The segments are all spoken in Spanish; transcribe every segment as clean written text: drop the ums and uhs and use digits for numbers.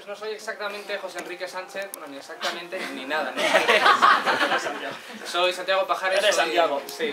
no soy exactamente José Enrique Sánchez, bueno, ni exactamente ni nada, ¿no? Soy Santiago Pajares. ¿Eres Santiago? Sí.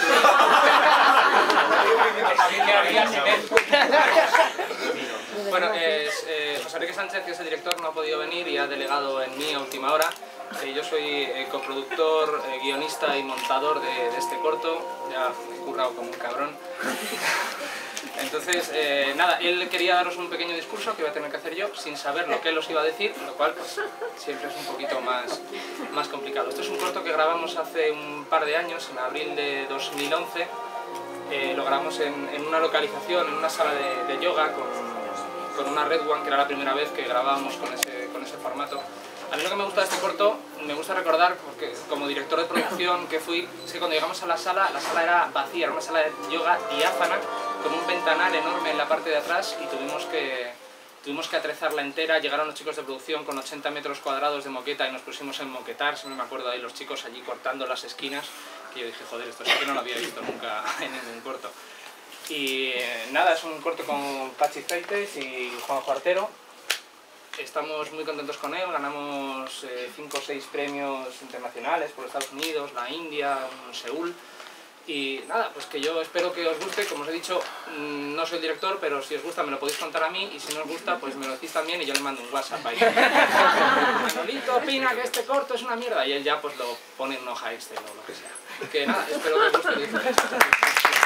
Bueno, José Enrique Sánchez, que es el director, no ha podido venir y ha delegado en mí a última hora. Yo soy coproductor, guionista y montador de este corto. Ya me he currado como un cabrón. Entonces, nada, él quería daros un pequeño discurso que iba a tener que hacer yo sin saber lo que él os iba a decir, lo cual pues, siempre es un poquito más complicado. Esto es un corto que grabamos hace un par de años, en abril de 2011. Lo grabamos en una localización, en una sala de yoga con una Red One, que era la primera vez que grabábamos con ese formato. A mí lo que me gusta de este corto, me gusta recordar, porque como director de producción que fui, es que cuando llegamos a la sala era vacía, era una sala de yoga diáfana, con un ventanal enorme en la parte de atrás y tuvimos que atrezarla entera. Llegaron los chicos de producción con 80 metros cuadrados de moqueta y nos pusimos en moquetar, siempre me acuerdo ahí los chicos allí cortando las esquinas, que yo dije, joder, esto sí que no lo había visto nunca en ningún corto. Y nada, es un corto con Pachi Freites y Juanjo Artero. Estamos muy contentos con él, ganamos 5 o 6 premios internacionales por Estados Unidos, la India, Seúl. Y nada, pues que yo espero que os guste. Como os he dicho, no soy el director, pero si os gusta me lo podéis contar a mí, y si no os gusta, pues me lo decís también y yo le mando un WhatsApp ahí. Manolito opina que este corto es una mierda, y él ya pues lo pone en una hoja Excel o lo que sea. Que nada, espero que os guste.